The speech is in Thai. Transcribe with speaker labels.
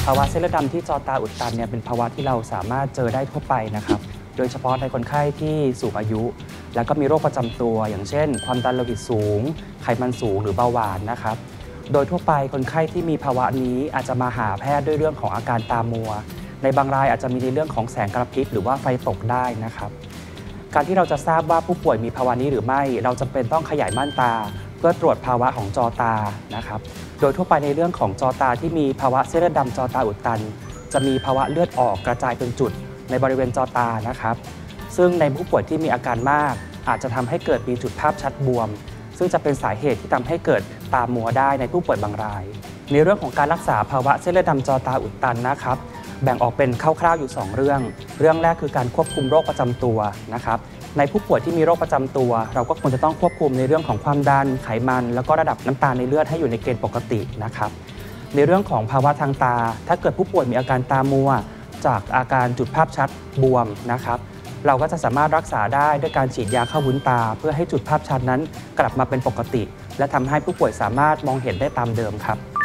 Speaker 1: ภาวะเส้นเลือดดำที่จอตาอุดตันเนี่ยเป็นภาวะที่เราสามารถเจอได้ทั่วไปนะครับโดยเฉพาะในคนไข้ที่สูงอายุแล้วก็มีโรคประจำตัวอย่างเช่นความดันโลหิตสูงไขมันสูงหรือเบาหวานนะครับโดยทั่วไปคนไข้ที่มีภาวะนี้อาจจะมาหาแพทย์ด้วยเรื่องของอาการตามัวในบางรายอาจจะมีในเรื่องของแสงกระพริบหรือว่าไฟตกได้นะครับการที่เราจะทราบว่าผู้ป่วยมีภาวะนี้หรือไม่เราจำเป็นต้องขยายม่านตาเพื่อตรวจภาวะของจอตานะครับโดยทั่วไปในเรื่องของจอตาที่มีภาวะเส้นเลือดดำจอตาอุดตันจะมีภาวะเลือดออกกระจายเป็นจุดในบริเวณจอตานะครับซึ่งในผู้ป่วยที่มีอาการมากอาจจะทำให้เกิดมีจุดภาพชัดบวมซึ่งจะเป็นสาเหตุที่ทำให้เกิดตามัวได้ในผู้ป่วยบางรายในเรื่องของการรักษาภาวะเส้นเลือดดำจอตาอุดตันนะครับแบ่งออกเป็นคร่าวๆอยู่2เรื่องแรกคือการควบคุมโรคประจำตัวนะครับในผู้ป่วยที่มีโรคประจำตัวเราก็ควรจะต้องควบคุมในเรื่องของความดันไขมันแล้วก็ระดับน้ำตาลในเลือดให้อยู่ในเกณฑ์ปกตินะครับในเรื่องของภาวะทางตาถ้าเกิดผู้ป่วยมีอาการตามัวจากอาการจุดภาพชัดบวมนะครับเราก็จะสามารถรักษาได้ด้วยการฉีดยาเข้าวุ้นตาเพื่อให้จุดภาพชัดนั้นกลับมาเป็นปกติและทำให้ผู้ป่วยสามารถมองเห็นได้ตามเดิมครับ